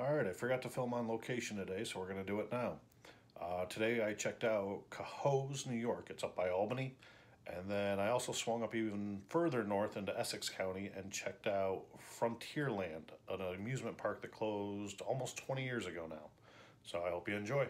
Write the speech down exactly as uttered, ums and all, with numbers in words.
Alright, I forgot to film on location today, so we're going to do it now. Uh, today I checked out Cohoes, New York. It's up by Albany. And then I also swung up even further north into Essex County and checked out Frontierland, an amusement park that closed almost twenty years ago now. So I hope you enjoy.